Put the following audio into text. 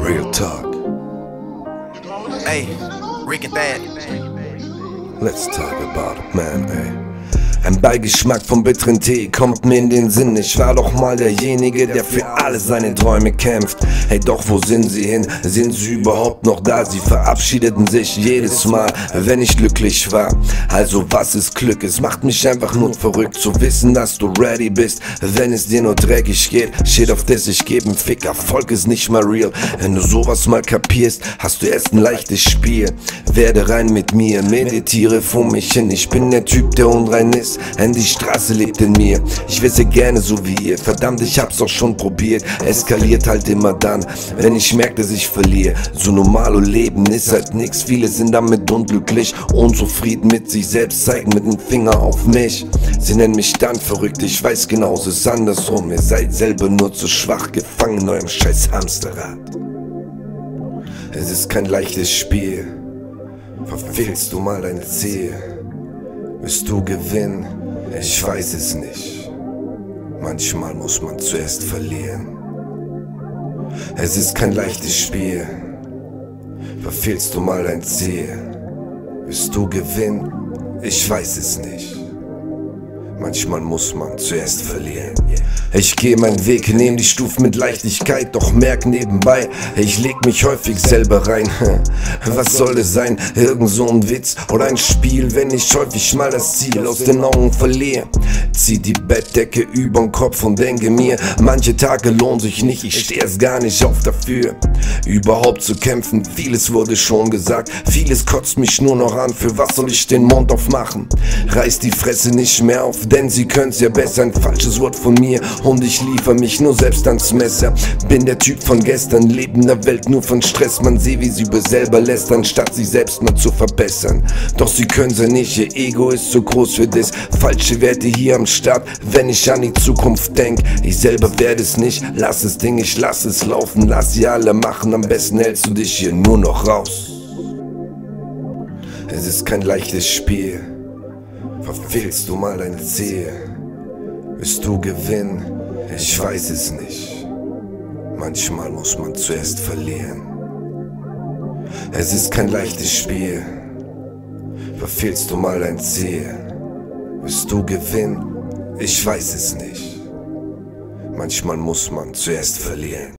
Real talk. Hey, Rick and Thad. Let's talk about it, man, ey. Ein Beigeschmack vom bitteren Tee kommt mir in den Sinn. Ich war doch mal derjenige, der für alle seine Träume kämpft. Hey, doch wo sind sie hin? Sind sie überhaupt noch da? Sie verabschiedeten sich jedes Mal, wenn ich glücklich war. Also was ist Glück? Es macht mich einfach nur verrückt zu wissen, dass du ready bist, wenn es dir nur dreckig geht. Shit, auf das ich gebe einen Fick, Erfolg ist nicht mal real. Wenn du sowas mal kapierst, hast du erst ein leichtes Spiel. Werde rein mit mir, meditiere vor mich hin. Ich bin der Typ, der unrein ist, denn die Straße lebt in mir. Ich wisse gerne so wie ihr, verdammt, ich hab's auch schon probiert. Eskaliert halt immer dann, wenn ich merke, dass ich verliere. So normalo Leben ist halt nix, viele sind damit unglücklich, unzufrieden mit sich selbst, zeigen mit dem Finger auf mich. Sie nennen mich dann verrückt, ich weiß genau, es ist andersrum. Ihr seid selber nur zu schwach, gefangen in eurem scheiß Hamsterrad. Es ist kein leichtes Spiel, verfehlst du mal dein Ziel. Wirst du gewinnen? Ich weiß es nicht. Manchmal muss man zuerst verlieren. Es ist kein leichtes Spiel. Verfehlst du mal dein Ziel? Wirst du gewinnen? Ich weiß es nicht. Manchmal muss man zuerst verlieren. Ich gehe meinen Weg, nehm die Stufen mit Leichtigkeit, doch merk nebenbei, ich leg mich häufig selber rein. Was soll es sein? Irgend so ein Witz oder ein Spiel, wenn ich häufig mal das Ziel aus den Augen verliere. Zieh die Bettdecke übern Kopf und denke mir, manche Tage lohnen sich nicht, ich steh erst gar nicht auf dafür. Überhaupt zu kämpfen, vieles wurde schon gesagt, vieles kotzt mich nur noch an, für was soll ich den Mund aufmachen? Reiß die Fresse nicht mehr auf, denn sie können's ja besser, ein falsches Wort von mir und ich liefer mich nur selbst ans Messer. Bin der Typ von gestern, lebe in der Welt nur von Stress, man seh wie sie über selber lästern, statt sich selbst mal zu verbessern. Doch sie können's ja nicht, ihr Ego ist zu groß für das, falsche Werte hier am Start, wenn ich an die Zukunft denk. Ich selber werde es nicht, lass es Ding, ich lass es laufen, lass sie alle machen, am besten hältst du dich hier nur noch raus. Es ist kein leichtes Spiel, verfehlst du mal dein Ziel? Wirst du gewinnen? Ich weiß es nicht. Manchmal muss man zuerst verlieren. Es ist kein leichtes Spiel. Verfehlst du mal dein Ziel? Wirst du gewinnen? Ich weiß es nicht. Manchmal muss man zuerst verlieren.